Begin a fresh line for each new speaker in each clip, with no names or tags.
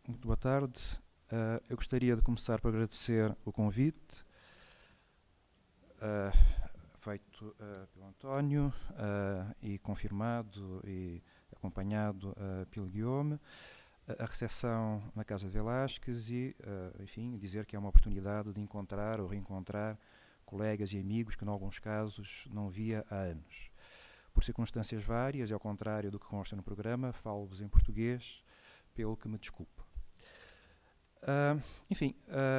Muito boa tarde. Eu gostaria de começar por agradecer o convite feito pelo António e confirmado e acompanhado pelo Guillaume, a recepção na Casa de Velásquez e, enfim, dizer que é uma oportunidade de encontrar ou reencontrar colegas e amigos que, em alguns casos, não via há anos. Por circunstâncias várias, e ao contrário do que consta no programa, falo-vos em português, pelo que me desculpo. Enfim,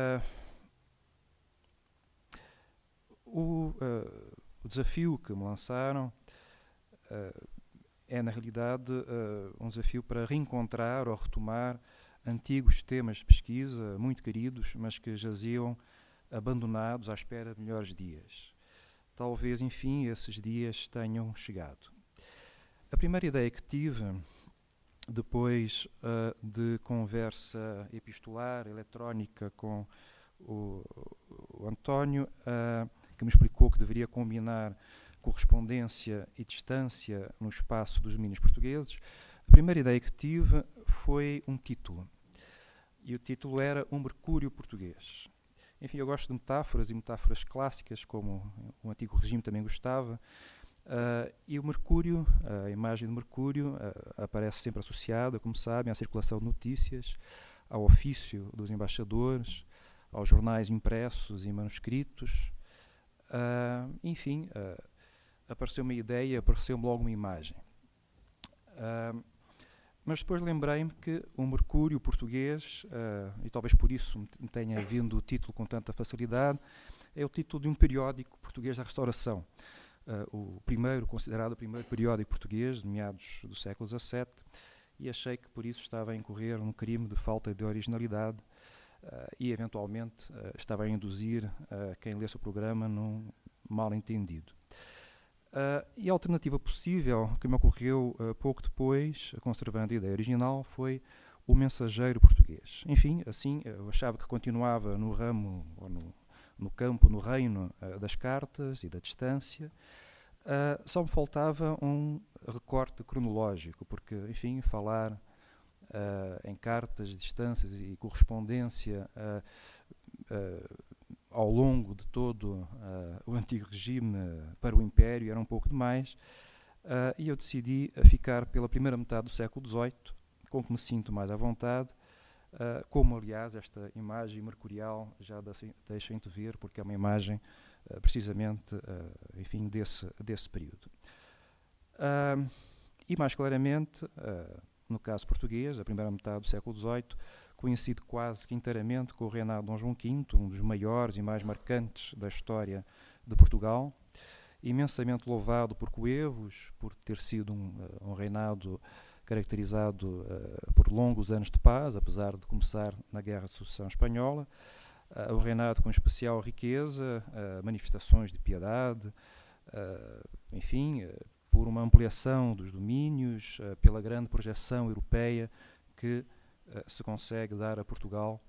o desafio que me lançaram é, na realidade, um desafio para reencontrar ou retomar antigos temas de pesquisa muito queridos, mas que jaziam abandonados à espera de melhores dias. Talvez, enfim, esses dias tenham chegado. A primeira ideia que tive, depois de conversa epistolar, eletrónica com o António, que me explicou que deveria combinar correspondência e distância no espaço dos domínios portugueses, a primeira ideia que tive foi um título. E o título era Um Mercúrio Português. Enfim, eu gosto de metáforas e metáforas clássicas, como o antigo regime também gostava. E o Mercúrio, a imagem de Mercúrio, aparece sempre associada, como sabem, à circulação de notícias, ao ofício dos embaixadores, aos jornais impressos e manuscritos. Enfim, apareceu-me a ideia, apareceu-me logo uma imagem. Mas depois lembrei-me que o Mercúrio português, e talvez por isso me tenha vindo o título com tanta facilidade, é o título de um periódico português da Restauração. O considerado o primeiro periódico português, de meados do século XVII, e achei que por isso estava a incorrer num crime de falta de originalidade e, eventualmente, estava a induzir quem lesse o programa num mal-entendido. E a alternativa possível que me ocorreu pouco depois, conservando a ideia original, foi o Mensageiro Português. Enfim, assim, eu achava que continuava no ramo, ou no campo, no reino das cartas e da distância. Só me faltava um recorte cronológico, porque, enfim, falar em cartas, distâncias e correspondência ao longo de todo o antigo regime para o Império era um pouco demais, e eu decidi ficar pela primeira metade do século XVIII, com que me sinto mais à vontade, como, aliás, esta imagem mercurial já deixa entrever, porque é uma imagem precisamente, enfim, desse período. E, mais claramente, no caso português, a primeira metade do século XVIII, coincide quase que inteiramente com o reinado de Dom João V, um dos maiores e mais marcantes da história de Portugal, imensamente louvado por coevos, por ter sido um reinado caracterizado por longos anos de paz, apesar de começar na Guerra de Sucessão Espanhola, um reinado com especial riqueza, manifestações de piedade, enfim, por uma ampliação dos domínios, pela grande projeção europeia que se consegue dar a Portugal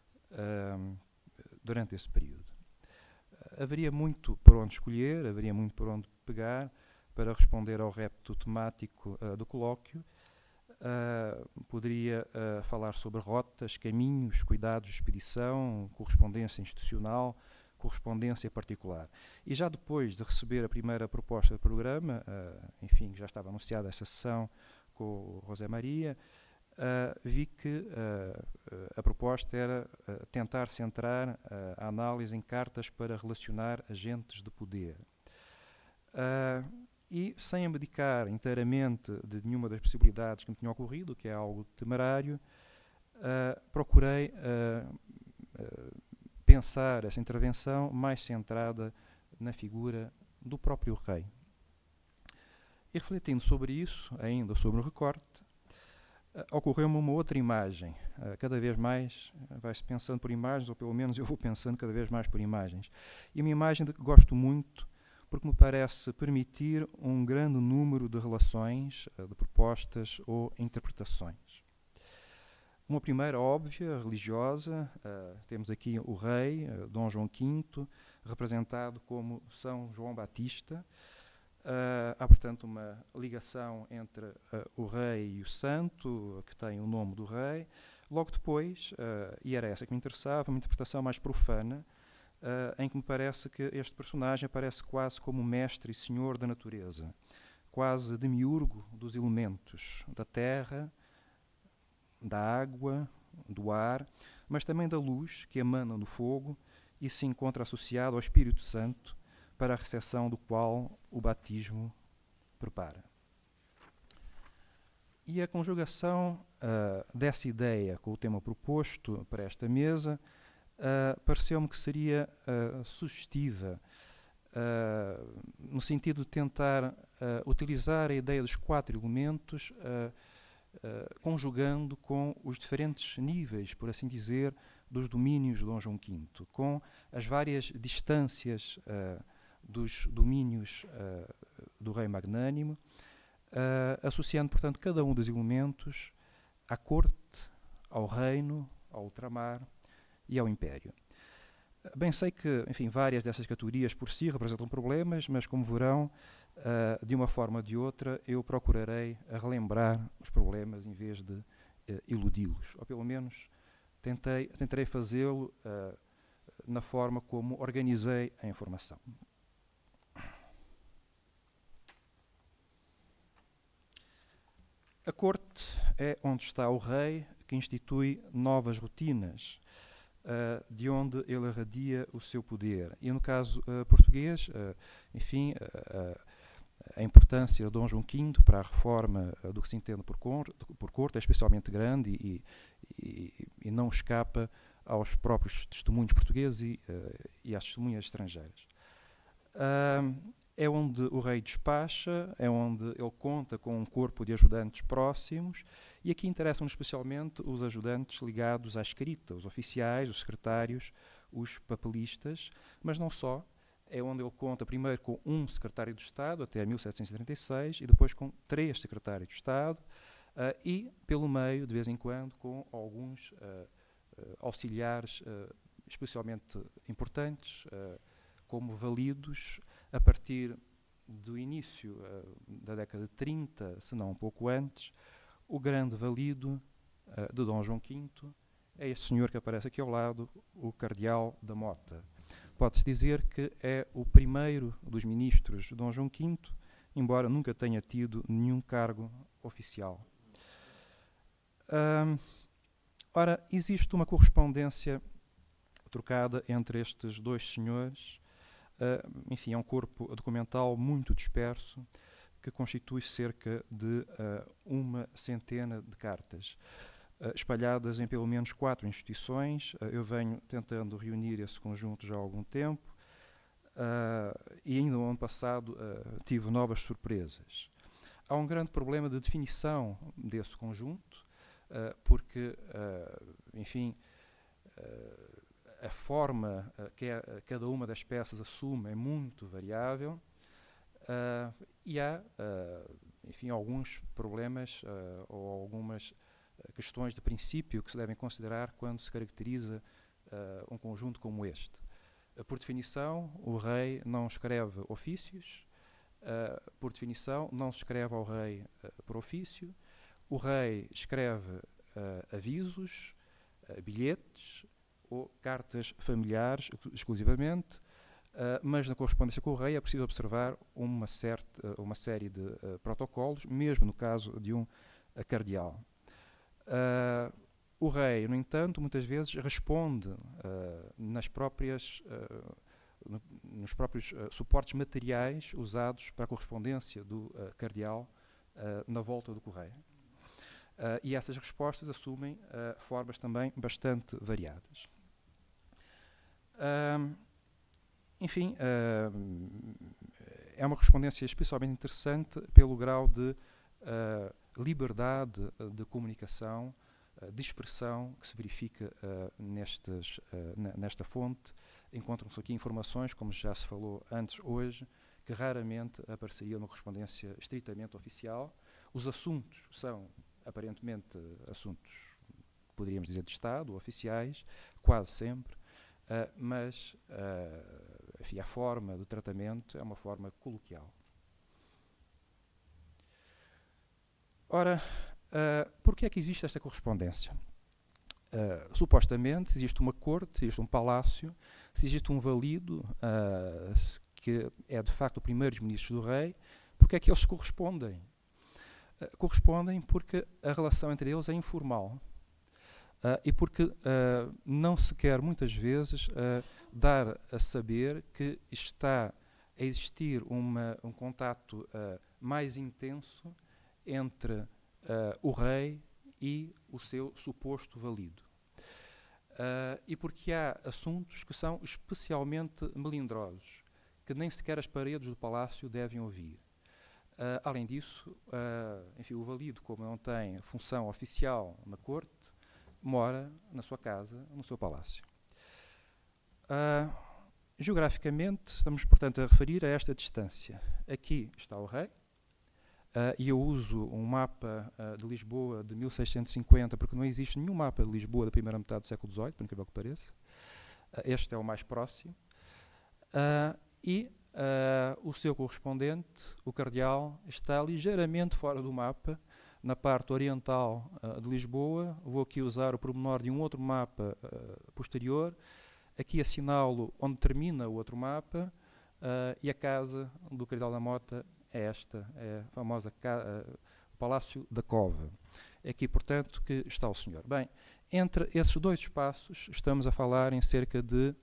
durante esse período. Haveria muito por onde escolher, haveria muito por onde pegar para responder ao repto temático do colóquio. Poderia falar sobre rotas, caminhos, cuidados de expedição, correspondência institucional, correspondência particular. E já depois de receber a primeira proposta de programa, enfim, já estava anunciada essa sessão com o José Maria, vi que a proposta era tentar centrar a análise em cartas para relacionar agentes de poder. E, sem abdicar inteiramente de nenhuma das possibilidades que me tinham ocorrido, que é algo temerário, procurei pensar essa intervenção mais centrada na figura do próprio rei. E refletindo sobre isso, ainda sobre o recorte, ocorreu-me uma outra imagem. Cada vez mais vai-se pensando por imagens, ou pelo menos eu vou pensando cada vez mais por imagens. E uma imagem de que gosto muito, porque me parece permitir um grande número de relações, de propostas ou interpretações. Uma primeira óbvia, religiosa, temos aqui o rei, Dom João V, representado como São João Batista. Há, portanto, uma ligação entre o rei e o santo, que tem o nome do rei. Logo depois, e era essa que me interessava, uma interpretação mais profana, em que me parece que este personagem aparece quase como mestre e senhor da natureza, quase demiurgo dos elementos, da terra, da água, do ar, mas também da luz que emana no fogo e se encontra associado ao Espírito Santo, para a recepção do qual o batismo prepara. E a conjugação dessa ideia com o tema proposto para esta mesa pareceu-me que seria sugestiva, no sentido de tentar utilizar a ideia dos 4 elementos, conjugando com os diferentes níveis, por assim dizer, dos domínios de Dom João V, com as várias distâncias dos domínios do rei magnânimo, associando, portanto, cada um dos elementos à corte, ao reino, ao ultramar e ao império. Bem sei que, enfim, várias dessas categorias por si representam problemas, mas como verão, de uma forma ou de outra, eu procurarei relembrar os problemas em vez de iludi-los, ou pelo menos tentarei fazê-lo na forma como organizei a informação. A corte é onde está o rei, que institui novas rotinas, de onde ele irradia o seu poder. E no caso português, enfim, a importância de Dom João V para a reforma do que se entende por corte é especialmente grande e não escapa aos próprios testemunhos portugueses e às testemunhas estrangeiras. É onde o rei despacha, é onde ele conta com um corpo de ajudantes próximos, e aqui interessam-nos especialmente os ajudantes ligados à escrita, os oficiais, os secretários, os papelistas, mas não só. É onde ele conta primeiro com um secretário de Estado, até 1736, e depois com 3 secretários de Estado, e, pelo meio, de vez em quando, com alguns auxiliares especialmente importantes, como validos, a partir do início da década de 30, se não um pouco antes. O grande valido de Dom João V é este senhor que aparece aqui ao lado, o Cardeal da Mota. Pode-se dizer que é o primeiro dos ministros de Dom João V, embora nunca tenha tido nenhum cargo oficial. Ora, existe uma correspondência trocada entre estes 2 senhores. Enfim, é um corpo documental muito disperso, que constitui cerca de 100 de cartas, espalhadas em pelo menos 4 instituições. Eu venho tentando reunir esse conjunto já há algum tempo, e ainda no ano passado tive novas surpresas. Há um grande problema de definição desse conjunto, porque, enfim, a forma que cada uma das peças assume é muito variável, e há, enfim, alguns problemas ou algumas questões de princípio que se devem considerar quando se caracteriza um conjunto como este. Por definição, o rei não escreve ofícios, por definição, não se escreve ao rei por ofício. O rei escreve avisos, bilhetes ou cartas familiares exclusivamente, mas na correspondência com o rei é preciso observar uma série de protocolos, mesmo no caso de um cardeal. O rei, no entanto, muitas vezes responde nos próprios suportes materiais usados para a correspondência do cardeal na volta do correio. E essas respostas assumem formas também bastante variadas. Enfim, é uma correspondência especialmente interessante pelo grau de liberdade de comunicação, de expressão que se verifica nesta fonte. Encontram-se aqui informações, como já se falou antes hoje, que raramente apareceriam numa correspondência estritamente oficial. Os assuntos são, aparentemente, assuntos que poderíamos dizer de Estado, oficiais, quase sempre, mas enfim, a forma do tratamento é uma forma coloquial. Ora, por que é que existe esta correspondência? supostamente, se existe uma corte, se existe um palácio, se existe um valido, que é de facto o primeiro dos ministros do rei, porque é que eles se correspondem? Correspondem porque a relação entre eles é informal. E porque não se quer muitas vezes dar a saber que está a existir um contato mais intenso entre o rei e o seu suposto valido. E porque há assuntos que são especialmente melindrosos, que nem sequer as paredes do palácio devem ouvir. Além disso, enfim, o valido, como não tem função oficial na corte, mora na sua casa, no seu palácio. Geograficamente, estamos, portanto, a referir a esta distância. Aqui está o rei, e eu uso um mapa de Lisboa de 1650, porque não existe nenhum mapa de Lisboa da primeira metade do século XVIII, por incrível que pareça. Este é o mais próximo. O seu correspondente, o cardeal, está ligeiramente fora do mapa, na parte oriental de Lisboa. Vou aqui usar o pormenor de um outro mapa posterior. Aqui assinalo onde termina o outro mapa, e a casa do cardeal da Mota é esta, é a famosa Palácio da Cova. É aqui, portanto, que está o senhor. Bem, entre esses dois espaços estamos a falar em cerca de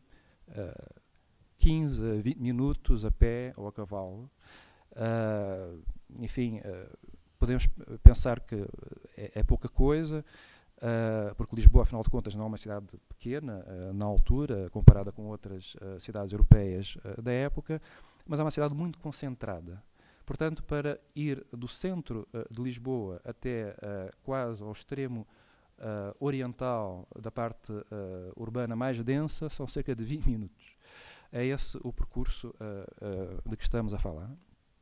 15 a 20 minutos a pé ou a cavalo. Enfim, podemos pensar que é pouca coisa, porque Lisboa, afinal de contas, não é uma cidade pequena na altura, comparada com outras cidades europeias da época, mas é uma cidade muito concentrada. Portanto, para ir do centro de Lisboa até quase ao extremo oriental da parte urbana mais densa, são cerca de 20 minutos. É esse o percurso de que estamos a falar.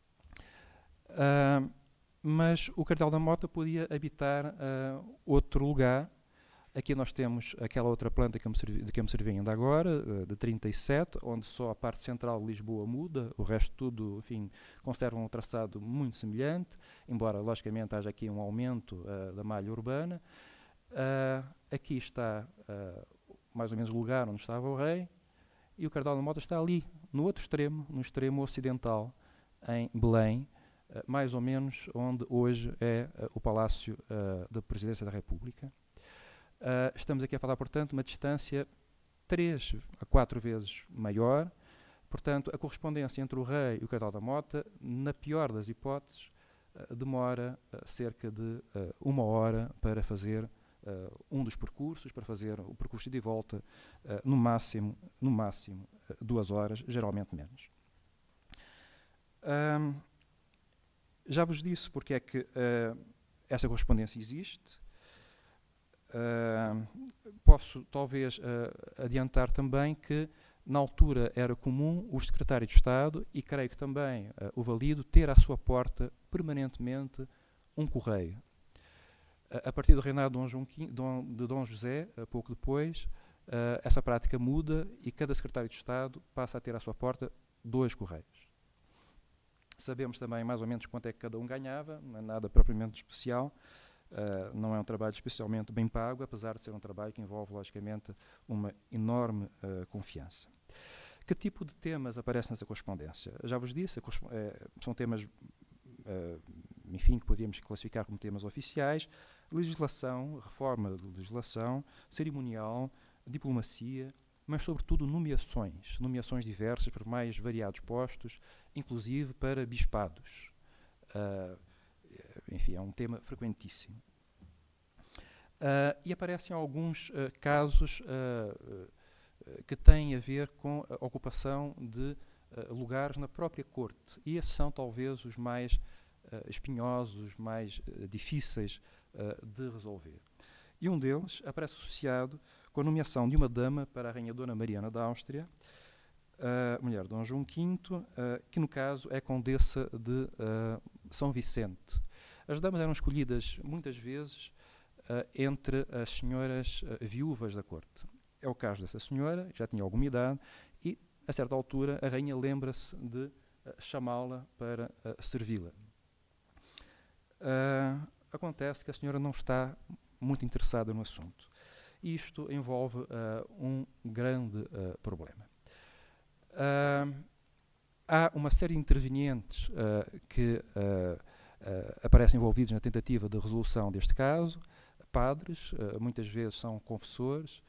Mas o cardeal da Mota podia habitar outro lugar. Aqui nós temos aquela outra planta de que eu me servi ainda agora, de 37, onde só a parte central de Lisboa muda, o resto tudo, enfim, conserva um traçado muito semelhante, embora, logicamente, haja aqui um aumento da malha urbana. Aqui está mais ou menos o lugar onde estava o rei, e o cardeal da Mota está ali, no outro extremo, no extremo ocidental, em Belém, mais ou menos onde hoje é o Palácio da Presidência da República. Estamos aqui a falar, portanto, uma distância 3 a 4 vezes maior. Portanto, a correspondência entre o rei e o cardeal da Mota, na pior das hipóteses, demora cerca de 1 hora para fazer um dos percursos, para fazer o percurso de volta, no máximo 2 horas, geralmente menos. Já vos disse porque é que esta correspondência existe. Posso talvez adiantar também que na altura era comum o secretário de Estado, e creio que também o valido, ter à sua porta permanentemente um correio. A partir do reinado de Dom José, pouco depois, essa prática muda e cada secretário de Estado passa a ter à sua porta 2 correios. Sabemos também mais ou menos quanto é que cada um ganhava, não é nada propriamente especial. Não é um trabalho especialmente bem pago, apesar de ser um trabalho que envolve, logicamente, uma enorme confiança. Que tipo de temas aparecem nessa correspondência? Já vos disse, são temas, enfim, que podíamos classificar como temas oficiais: legislação, reforma de legislação, cerimonial, diplomacia, mas sobretudo nomeações diversas para mais variados postos, inclusive para bispados. Enfim, é um tema frequentíssimo. E aparecem alguns casos que têm a ver com a ocupação de lugares na própria corte. E esses são talvez os mais espinhosos, mais difíceis de resolver. E um deles aparece associado com a nomeação de uma dama para a rainha Dona Mariana da Áustria, mulher de Dom João V, que no caso é condessa de São Vicente. As damas eram escolhidas muitas vezes entre as senhoras viúvas da corte. É o caso dessa senhora, que já tinha alguma idade, e a certa altura a rainha lembra-se de chamá-la para servi-la. Acontece que a senhora não está muito interessada no assunto. Isto envolve um grande problema. Há uma série de intervenientes que aparecem envolvidos na tentativa de resolução deste caso, padres, muitas vezes são confessores,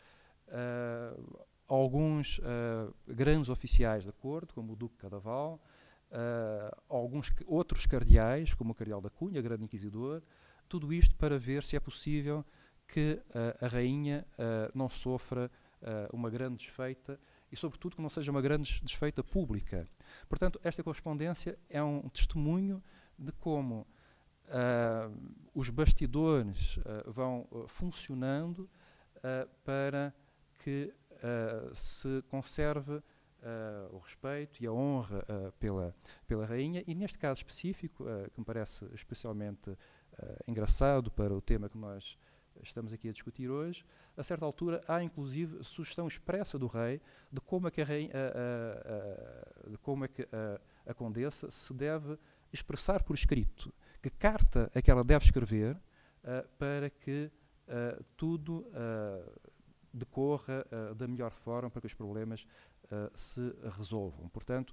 alguns grandes oficiais da corte, como o Duque Cadaval, alguns outros cardeais, como o Cardeal da Cunha, grande inquisidor, tudo isto para ver se é possível que a rainha não sofra uma grande desfeita e, sobretudo, que não seja uma grande desfeita pública. Portanto, esta correspondência é um testemunho de como os bastidores vão funcionando para que se conserve o respeito e a honra pela rainha, e neste caso específico, que me parece especialmente engraçado para o tema que nós estamos aqui a discutir hoje, a certa altura há inclusive sugestão expressa do rei de como é que a condessa se deve expressar por escrito, que carta é que ela deve escrever para que tudo decorra da melhor forma, para que os problemas se resolvam. Portanto,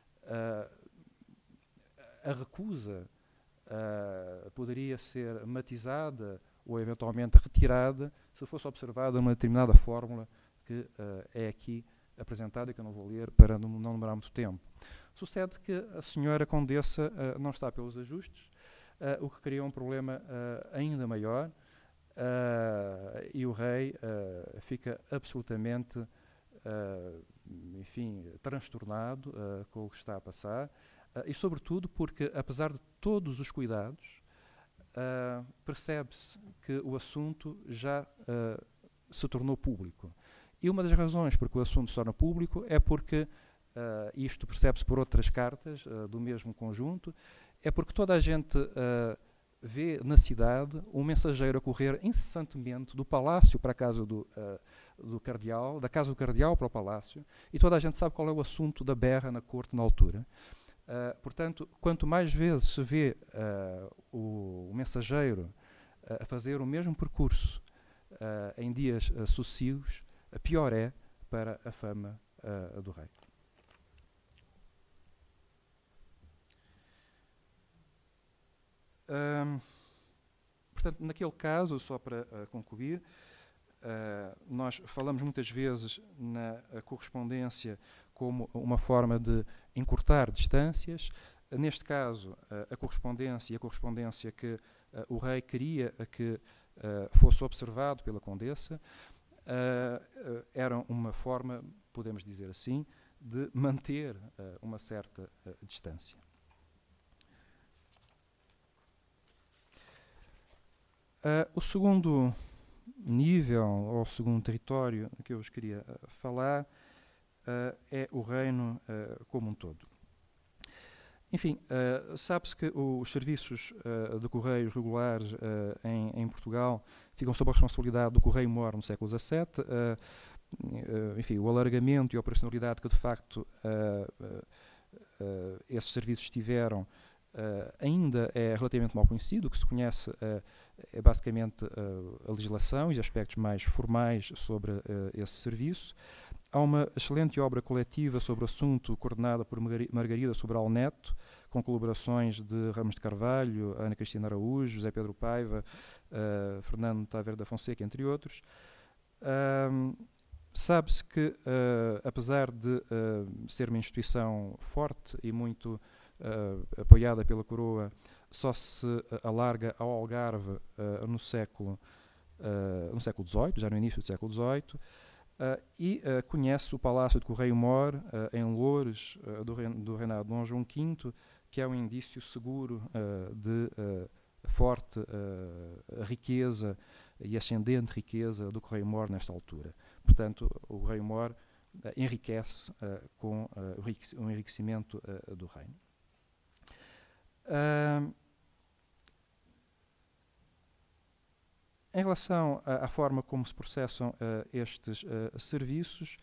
a recusa poderia ser matizada ou eventualmente retirada se fosse observada uma determinada fórmula que é aqui apresentada e que eu não vou ler para não demorar muito tempo. Sucede que a senhora Condessa não está pelos ajustes, o que cria um problema ainda maior, e o rei fica absolutamente transtornado com o que está a passar, e sobretudo porque, apesar de todos os cuidados, percebe-se que o assunto já se tornou público. E uma das razões por que o assunto se torna público é porque, isto percebe-se por outras cartas do mesmo conjunto, é porque toda a gente vê na cidade um mensageiro a correr incessantemente do palácio para a casa do cardeal, da casa do cardeal para o palácio, e toda a gente sabe qual é o assunto da berra na corte na altura. Portanto, quanto mais vezes se vê o mensageiro a fazer o mesmo percurso em dias sucessivos, pior é para a fama do rei. Portanto, naquele caso, só para concluir, nós falamos muitas vezes na correspondência como uma forma de encurtar distâncias. Neste caso, a correspondência que o rei queria que fosse observado pela condessa, era uma forma, podemos dizer assim, de manter uma certa distância. O segundo nível, ou o segundo território que eu vos queria falar, é o reino como um todo. Enfim, sabe-se que os serviços de correios regulares em Portugal ficam sob a responsabilidade do Correio-Mor no século XVII. Enfim, o alargamento e a operacionalidade que de facto esses serviços tiveram ainda é relativamente mal conhecido. O que se conhece é basicamente a legislação e os aspectos mais formais sobre esse serviço. Há uma excelente obra coletiva sobre o assunto, coordenada por Margarida Sobral Neto, com colaborações de Ramos de Carvalho, Ana Cristina Araújo, José Pedro Paiva, Fernando Tavera da Fonseca, entre outros. Sabe-se que, apesar de ser uma instituição forte e muito apoiada pela coroa, só se alarga ao Algarve no século XVIII, já no início do século XVIII, e conhece o Palácio de Correio-Mor em Loures, do reinado de Dom João V, que é um indício seguro de forte riqueza e ascendente riqueza do Correio-Mor nesta altura. Portanto, o Correio-Mor enriquece com o enriquecimento do reino. Em relação à forma como se processam estes serviços,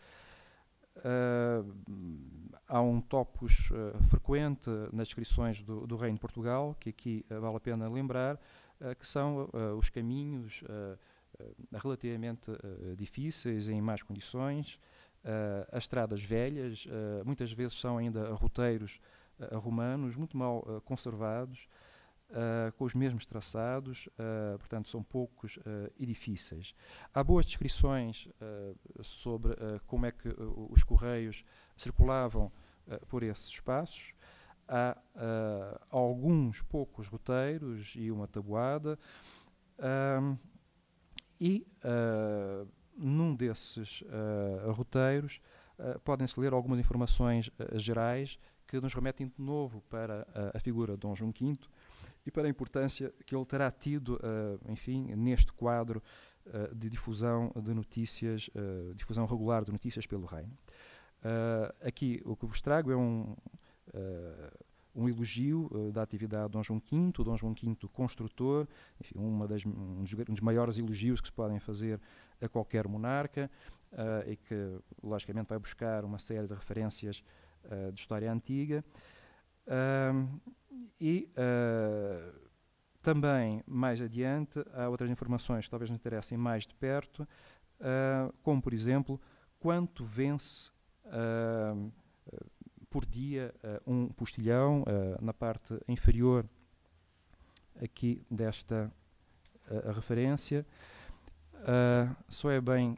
há um topos frequente nas descrições do Reino de Portugal, que aqui vale a pena lembrar, que são os caminhos relativamente difíceis, em más condições. As estradas velhas, muitas vezes são ainda roteiros romanos, muito mal conservados, com os mesmos traçados, portanto são poucos e difíceis. Há boas descrições sobre como é que os correios circulavam por esses espaços. Há alguns poucos roteiros e uma tabuada, num desses roteiros podem-se ler algumas informações gerais que nos remetem de novo para a figura de Dom João V e para a importância que ele terá tido, enfim, neste quadro de difusão de notícias, difusão regular de notícias pelo reino. Aqui o que vos trago é um elogio da atividade de Dom João V construtor, enfim, um dos maiores elogios que se podem fazer a qualquer monarca, e que logicamente vai buscar uma série de referências de história antiga. Também, mais adiante, há outras informações que talvez nos interessem mais de perto, como, por exemplo, quanto vence por dia um postilhão, na parte inferior aqui desta referência. Só é bem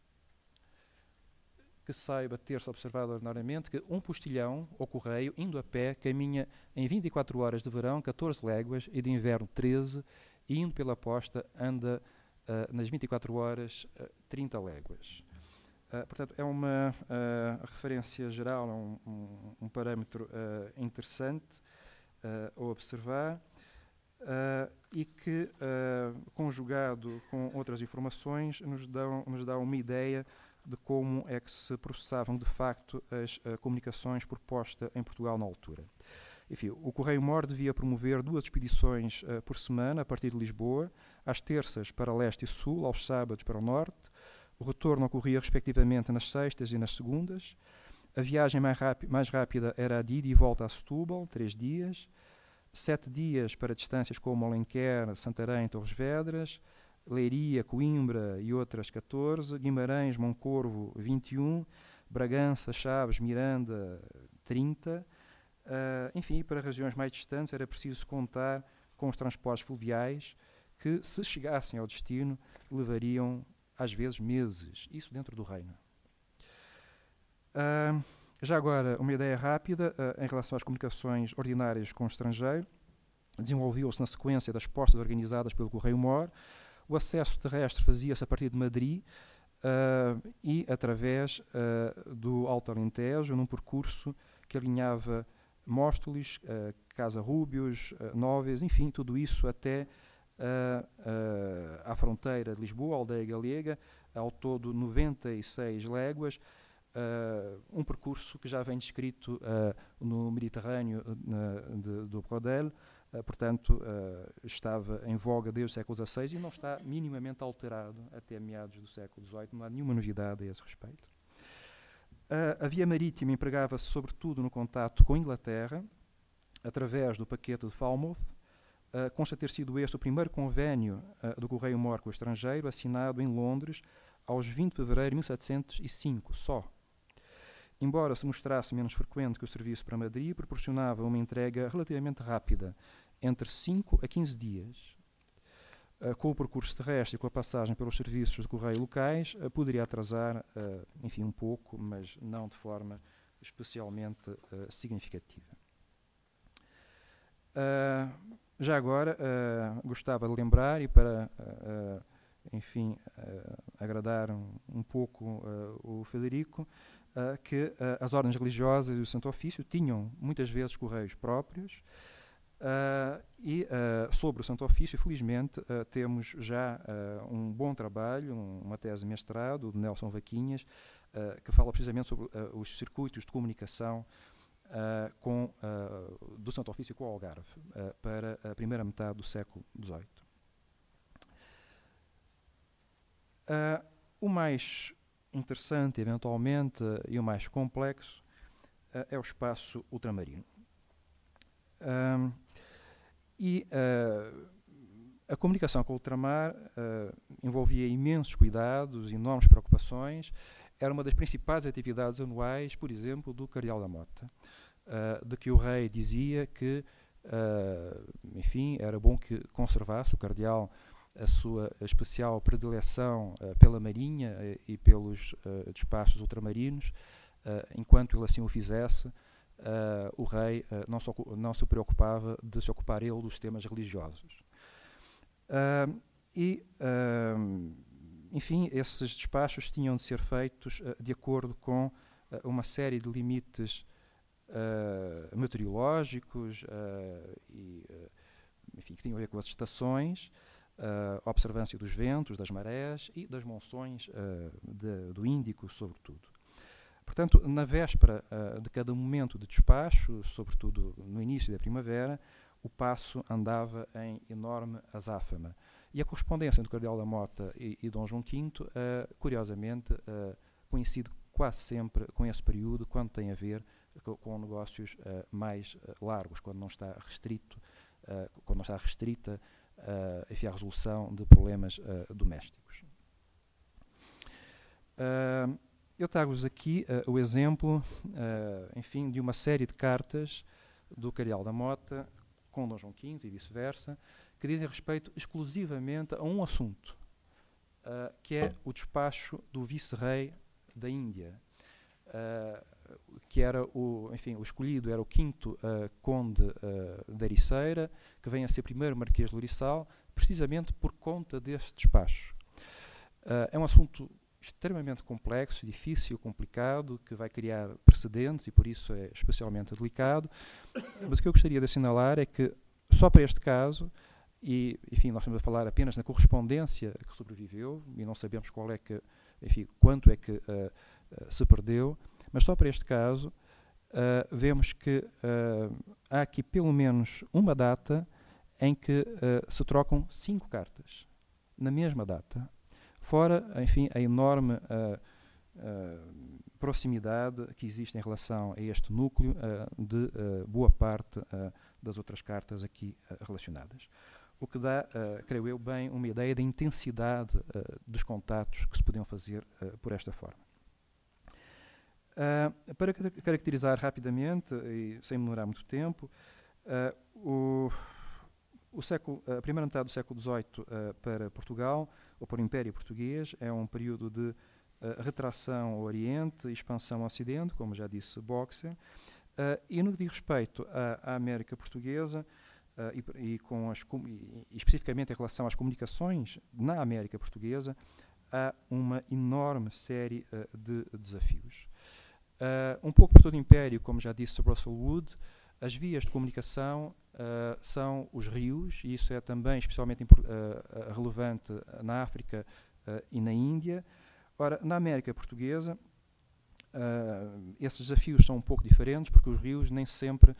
que saiba ter-se observado ordinariamente que um postilhão ou correio, indo a pé, caminha em 24 horas de verão 14 léguas e de inverno 13, e indo pela posta anda nas 24 horas 30 léguas. Portanto, é uma referência geral, um parâmetro interessante a observar, e que, conjugado com outras informações, nos dá uma ideia de como é que se processavam de facto as comunicações por posta em Portugal na altura. Enfim, o Correio-Mor devia promover 2 expedições por semana a partir de Lisboa, às terças para leste e sul, aos sábados para o norte. O retorno ocorria respectivamente nas sextas e nas segundas. A viagem mais rápida era a de ida e volta a Setúbal, 3 dias. 7 dias para distâncias como Alenquer, Santarém, Torres Vedras, Leiria, Coimbra e outras 14, Guimarães, Moncorvo 21, Bragança, Chaves, Miranda 30. Enfim, para regiões mais distantes era preciso contar com os transportes fluviais que, se chegassem ao destino, levariam às vezes meses, isso dentro do reino. Já agora, uma ideia rápida em relação às comunicações ordinárias com o estrangeiro. Desenvolveu-se na sequência das postas organizadas pelo Correio-Mor. O acesso terrestre fazia-se a partir de Madrid e através do Alto Alentejo, num percurso que alinhava Móstoles, Casa Rúbios, Nóveas, enfim, tudo isso até à fronteira de Lisboa, a Aldeia Galega, ao todo 96 léguas, um percurso que já vem descrito no Mediterrâneo do Brodel. Portanto, estava em voga desde o século XVI e não está minimamente alterado até meados do século XVIII, não há nenhuma novidade a esse respeito. A via marítima empregava-se sobretudo no contato com a Inglaterra, através do paquete de Falmouth. Consta ter sido este o primeiro convênio do Correio-Mor com o estrangeiro, assinado em Londres aos 20 de fevereiro de 1705, só. Embora se mostrasse menos frequente que o serviço para Madrid, proporcionava uma entrega relativamente rápida, entre 5 a 15 dias. Com o percurso terrestre e com a passagem pelos serviços de correio locais, poderia atrasar, enfim, um pouco, mas não de forma especialmente significativa. Já agora, gostava de lembrar, e para, enfim, agradar um pouco o Federico, que as ordens religiosas e o Santo Ofício tinham muitas vezes correios próprios, e sobre o Santo Ofício, felizmente, temos já um bom trabalho, uma tese de mestrado de Nelson Vaquinhas, que fala precisamente sobre os circuitos de comunicação do Santo Ofício com o Algarve, para a primeira metade do século XVIII. O mais interessante, eventualmente, e o mais complexo é o espaço ultramarino. A comunicação com o ultramar envolvia imensos cuidados, enormes preocupações. Era uma das principais atividades anuais, por exemplo, do Cardeal da Mota, de que o rei dizia que, enfim, era bom que conservasse o cardeal a sua especial predileção pela marinha e pelos despachos ultramarinos. Enquanto ele assim o fizesse, o rei não se preocupava de se ocupar ele dos temas religiosos. Enfim, esses despachos tinham de ser feitos de acordo com uma série de limites meteorológicos enfim, que tinham a ver com as estações, a observância dos ventos, das marés e das monções do Índico, sobretudo. Portanto, na véspera de cada momento de despacho, sobretudo no início da primavera, o paço andava em enorme azáfama. E a correspondência entre o Cardeal da Mota e Dom João V, curiosamente, coincide quase sempre com esse período, quando tem a ver com negócios mais largos, quando não está restrita enfim, a resolução de problemas domésticos. Eu trago-vos aqui o exemplo, enfim, de uma série de cartas do Cardeal da Mota com Dom João V e vice-versa, que dizem respeito exclusivamente a um assunto, que é o despacho do vice-rei da Índia, que era o escolhido era o quinto conde da Ericeira, que vem a ser primeiro marquês de Louriçal, precisamente por conta deste despacho. É um assunto extremamente complexo, difícil, complicado, que vai criar precedentes e por isso é especialmente delicado, mas o que eu gostaria de assinalar é que só para este caso, e enfim, nós estamos a falar apenas na correspondência que sobreviveu e não sabemos qual é que, enfim, quanto é que se perdeu, mas só para este caso vemos que há aqui pelo menos uma data em que se trocam 5 cartas na mesma data. Fora, enfim, a enorme proximidade que existe em relação a este núcleo de boa parte das outras cartas aqui relacionadas. O que dá, creio eu, bem uma ideia da intensidade dos contatos que se podiam fazer por esta forma. Para caracterizar rapidamente, e sem demorar muito tempo, a primeira metade do século XVIII para Portugal, ou para o Império Português, é um período de retração ao Oriente e expansão ao Ocidente, como já disse Boxer, e no que diz respeito à América Portuguesa, e especificamente em relação às comunicações na América Portuguesa, há uma enorme série de desafios. Um pouco por todo o Império, como já disse Russell Wood, as vias de comunicação são os rios, e isso é também especialmente relevante na África e na Índia. Ora, na América Portuguesa, esses desafios são um pouco diferentes, porque os rios nem sempre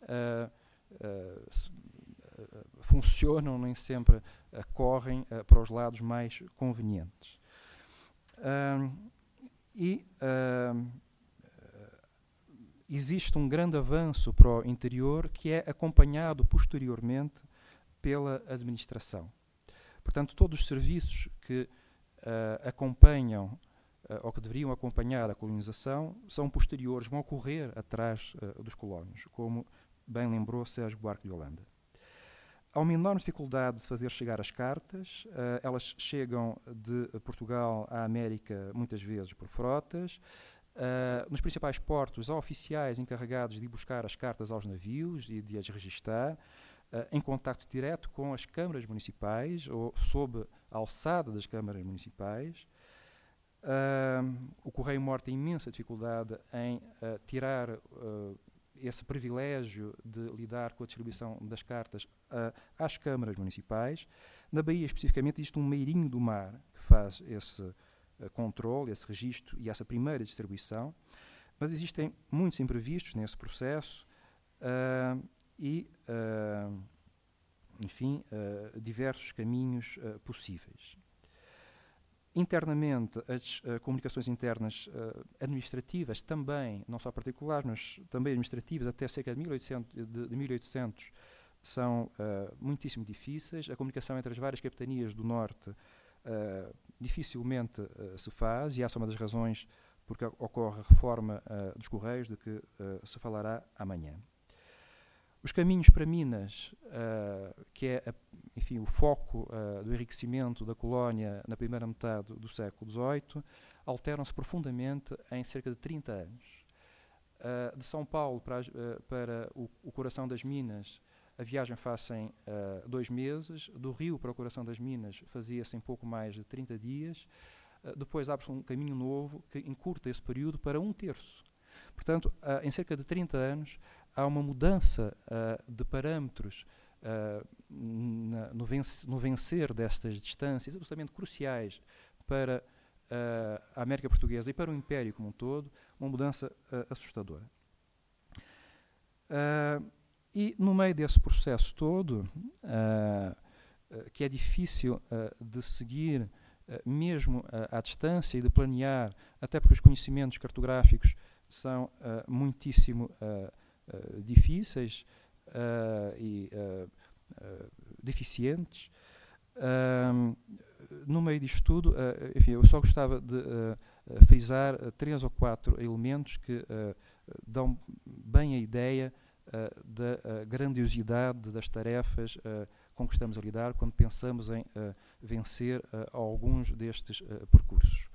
funcionam, nem sempre correm para os lados mais convenientes. Existe um grande avanço para o interior que é acompanhado posteriormente pela administração. Portanto, todos os serviços que acompanham ou que deveriam acompanhar a colonização são posteriores, vão ocorrer atrás dos colonos, como bem lembrou Sérgio Buarque de Holanda. Há uma enorme dificuldade de fazer chegar as cartas, elas chegam de Portugal à América muitas vezes por frotas. Nos principais portos há oficiais encarregados de ir buscar as cartas aos navios e de as registar, em contacto direto com as câmaras municipais ou sob a alçada das câmaras municipais. O Correio Mor tem imensa dificuldade em tirar esse privilégio de lidar com a distribuição das cartas às câmaras municipais. Na Bahia, especificamente, existe um meirinho do mar que faz esse controle, esse registro e essa primeira distribuição, mas existem muitos imprevistos nesse processo enfim, diversos caminhos possíveis. Internamente, as comunicações internas administrativas também, não só particulares, mas também administrativas, até cerca de 1800, são muitíssimo difíceis. A comunicação entre as várias capitanias do Norte dificilmente se faz, e essa é uma das razões porque ocorre a reforma dos Correios, de que se falará amanhã. Os caminhos para Minas, que é enfim, o foco do enriquecimento da colónia na primeira metade do século XVIII, alteram-se profundamente em cerca de 30 anos. De São Paulo para o coração das Minas, a viagem faz-se em 2 meses. Do Rio para o coração das Minas fazia-se em pouco mais de 30 dias. Depois abre-se um caminho novo que encurta esse período para 1/3. Portanto, em cerca de 30 anos, há uma mudança de parâmetros no vencer destas distâncias absolutamente cruciais para a América Portuguesa e para o Império como um todo, uma mudança assustadora. E no meio desse processo todo, que é difícil de seguir mesmo à distância e de planear, até porque os conhecimentos cartográficos são muitíssimo difíceis e deficientes. No meio disto tudo, enfim, eu só gostava de frisar 3 ou 4 elementos que dão bem a ideia da grandiosidade das tarefas com que estamos a lidar quando pensamos em vencer alguns destes percursos.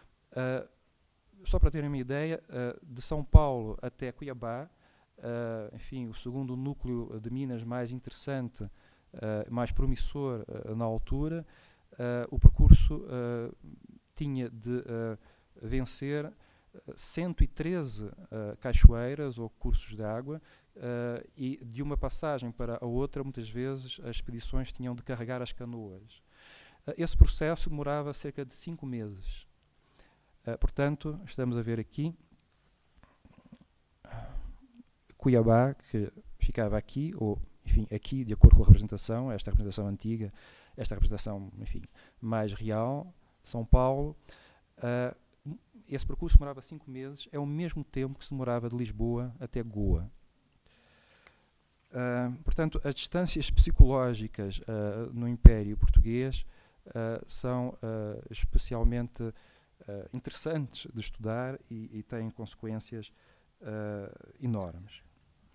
Só para terem uma ideia, de São Paulo até Cuiabá, enfim, o segundo núcleo de Minas mais interessante, mais promissor na altura, o percurso tinha de vencer 113 cachoeiras ou cursos de água, e de uma passagem para a outra, muitas vezes, as expedições tinham de carregar as canoas. Esse processo demorava cerca de 5 meses. Portanto, estamos a ver aqui Cuiabá, que ficava aqui, ou, enfim, aqui, de acordo com a representação, esta representação antiga, esta representação, enfim, mais real, São Paulo. Esse percurso demorava 5 meses, é o mesmo tempo que se demorava de Lisboa até Goa. Portanto, as distâncias psicológicas no Império Português são especialmente interessantes de estudar e têm consequências enormes.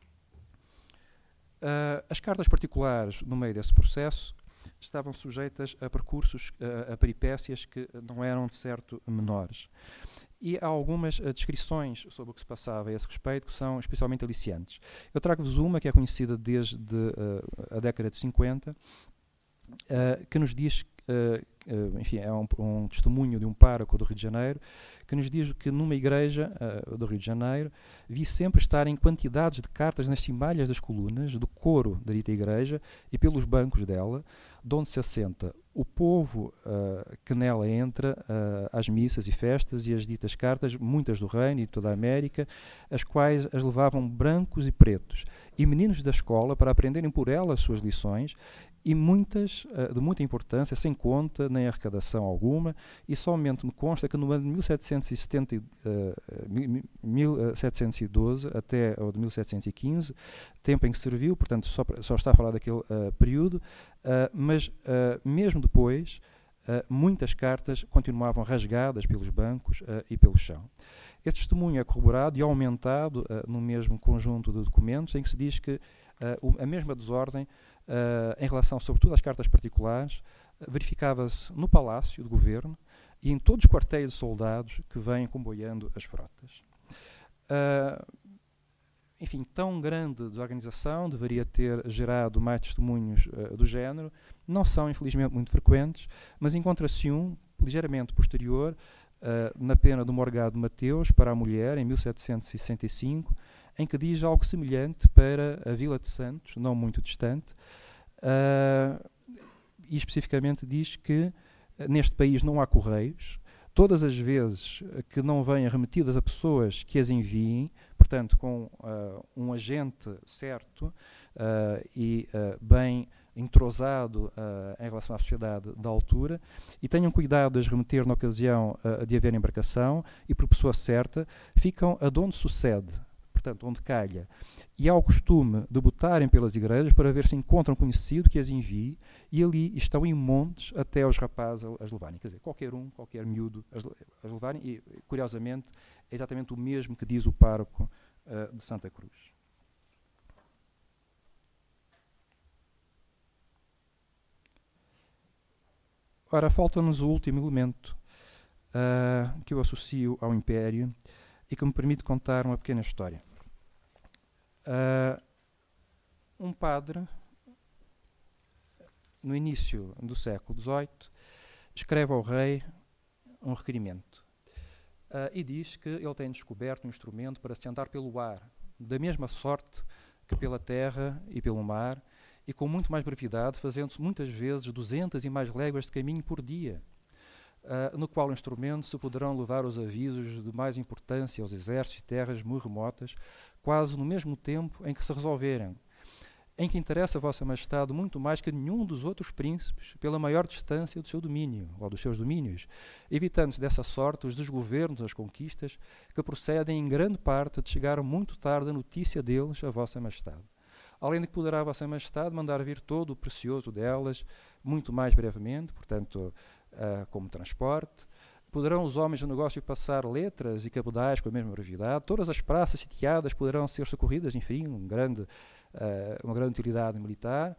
As cartas particulares, no meio desse processo, estavam sujeitas a percursos, a peripécias que não eram, de certo, menores. E há algumas descrições sobre o que se passava a esse respeito que são especialmente aliciantes. Eu trago-vos uma que é conhecida desde a década de 50, que nos diz, enfim, é um testemunho de um pároco do Rio de Janeiro, que nos diz que numa igreja do Rio de Janeiro vi sempre estarem quantidades de cartas nas cimalhas das colunas do coro da dita igreja e pelos bancos dela, de onde se assenta o povo que nela entra às missas e festas, e as ditas cartas, muitas do Reino e de toda a América, as quais as levavam brancos e pretos, e meninos da escola para aprenderem por ela as suas lições, e muitas de muita importância, sem conta nem arrecadação alguma, e somente me consta que no ano de 1712 até o de 1715, tempo em que serviu, portanto só está a falar daquele período, mas mesmo depois, muitas cartas continuavam rasgadas pelos bancos e pelo chão. Este testemunho é corroborado e aumentado no mesmo conjunto de documentos, em que se diz que a mesma desordem, em relação sobretudo às cartas particulares, verificava-se no Palácio do Governo e em todos os quartéis de soldados que vêm comboiando as frotas. Enfim, tão grande desorganização deveria ter gerado mais testemunhos do género. Não são, infelizmente, muito frequentes, mas encontra-se um ligeiramente posterior, na pena do Morgado Mateus para a mulher, em 1765, em que diz algo semelhante para a Vila de Santos, não muito distante, e especificamente diz que neste país não há correios, todas as vezes que não venham remetidas a pessoas que as enviem, portanto com um agente certo e bem entrosado em relação à sociedade da altura, e tenham cuidado de as remeter na ocasião de haver embarcação, e por pessoa certa, ficam aonde sucede, portanto, onde calha. e há o costume de botarem pelas igrejas para ver se encontram conhecido que as envie, e ali estão em montes até os rapazes as levarem. Quer dizer, qualquer miúdo as levarem, e curiosamente é exatamente o mesmo que diz o pároco de Santa Cruz. Ora, falta-nos o último elemento que eu associo ao Império e que me permite contar uma pequena história. Um padre, no início do século XVIII, escreve ao rei um requerimento e diz que ele tem descoberto um instrumento para se andar pelo ar, da mesma sorte que pela terra e pelo mar, e com muito mais brevidade, fazendo-se muitas vezes 200 e mais léguas de caminho por dia, no qual o instrumento se poderão levar os avisos de mais importância aos exércitos e terras muito remotas, quase no mesmo tempo em que se resolverem, em que interessa a vossa majestade muito mais que nenhum dos outros príncipes, pela maior distância do seu domínio, ou dos seus domínios, evitando-se dessa sorte os desgovernos, as conquistas, que procedem em grande parte de chegar muito tarde a notícia deles a vossa majestade. Além de que poderá a vossa majestade mandar vir todo o precioso delas, muito mais brevemente, portanto, como transporte. Poderão os homens do negócio passar letras e cabedais com a mesma brevidade. Todas as praças sitiadas poderão ser socorridas, enfim, uma grande utilidade militar.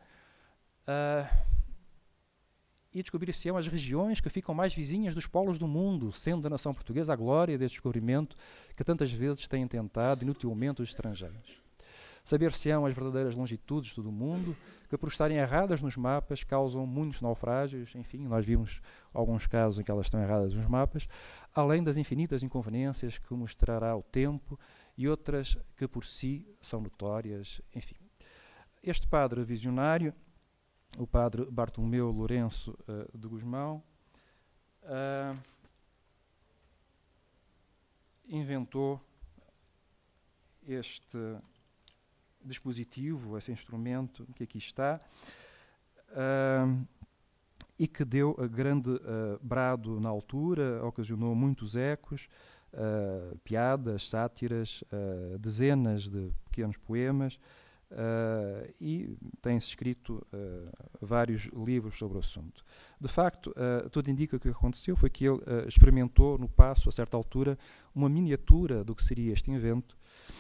E descobrir-se-ão as regiões que ficam mais vizinhas dos polos do mundo, sendo da nação portuguesa a glória deste descobrimento que tantas vezes têm tentado inutilmente os estrangeiros. Saber-se-ão as verdadeiras longitudes de todo o mundo, que por estarem erradas nos mapas causam muitos naufrágios. Enfim, nós vimos alguns casos em que elas estão erradas nos mapas, além das infinitas inconveniências que mostrará o tempo e outras que por si são notórias. Enfim, este padre visionário, o padre Bartolomeu Lourenço de Gusmão, inventou este dispositivo, esse instrumento que aqui está, e que deu grande brado na altura, ocasionou muitos ecos, piadas, sátiras, dezenas de pequenos poemas, e tem-se escrito vários livros sobre o assunto. De facto, tudo indica que o que aconteceu foi que ele experimentou no Paço, a certa altura, uma miniatura do que seria este invento,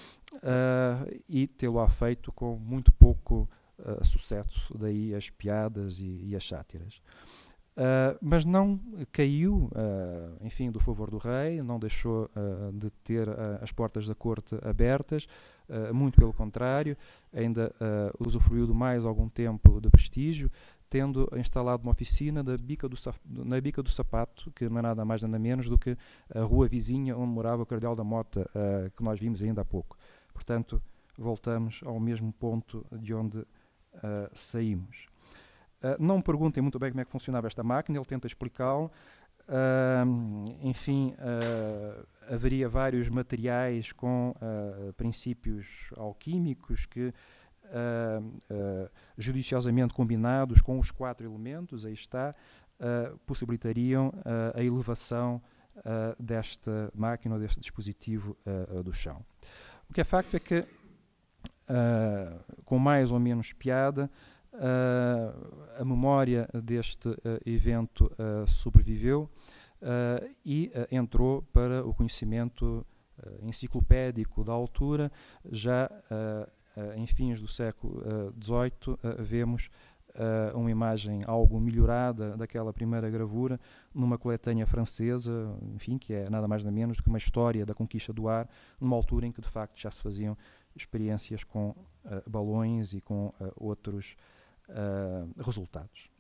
e tê-lo-á feito com muito pouco sucesso, daí as piadas e as sátiras. Mas não caiu, enfim, do favor do rei, não deixou de ter as portas da corte abertas, muito pelo contrário, ainda usufruiu de mais algum tempo de prestígio, tendo instalado uma oficina na Bica do Sapato, que não é nada mais nada menos do que a rua vizinha onde morava o Cardeal da Mota, que nós vimos ainda há pouco. Portanto, voltamos ao mesmo ponto de onde saímos. Não me perguntem muito bem como é que funcionava esta máquina, ele tenta explicá-lo. Enfim, haveria vários materiais com princípios alquímicos que, judiciosamente combinados com os 4 elementos, aí está, possibilitariam a elevação desta máquina, ou deste dispositivo do chão. O que é facto é que, com mais ou menos piada, a memória deste evento sobreviveu e entrou para o conhecimento enciclopédico da altura. Já em fins do século XVIII vemos uma imagem algo melhorada daquela primeira gravura numa coletânea francesa, enfim, que é nada mais nada menos do que uma história da conquista do ar, numa altura em que de facto já se faziam experiências com balões e com outros resultados.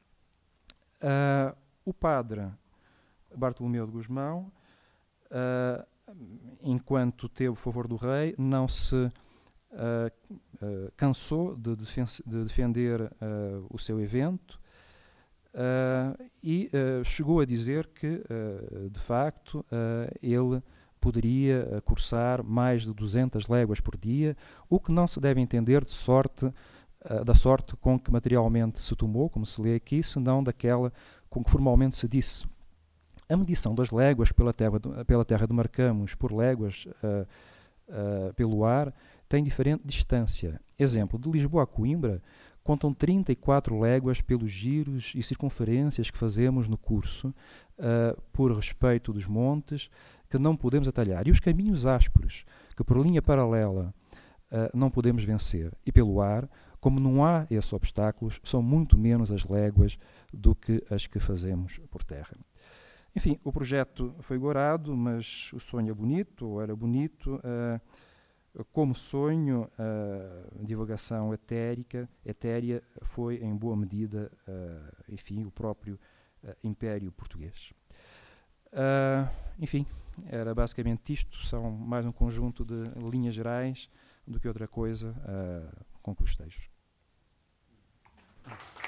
O padre Bartolomeu de Gusmão, enquanto teve o favor do rei, não se cansou de defender o seu evento e chegou a dizer que, de facto, ele poderia cursar mais de 200 léguas por dia, o que não se deve entender da sorte com que materialmente se tomou, como se lê aqui, senão daquela com que formalmente se disse. A medição das léguas pela terra de Marcamos por léguas pelo ar têm diferente distância. Exemplo, de Lisboa a Coimbra, contam 34 léguas pelos giros e circunferências que fazemos no curso, por respeito dos montes, que não podemos atalhar. E os caminhos ásperos, que por linha paralela não podemos vencer. E pelo ar, como não há esses obstáculos, são muito menos as léguas do que as que fazemos por terra. Enfim, o projeto foi gorado, mas o sonho é bonito, ou era bonito. Como sonho, a divagação etérea foi, em boa medida, enfim, o próprio Império Português. Enfim, era basicamente isto. São mais um conjunto de linhas gerais do que outra coisa com costeiros.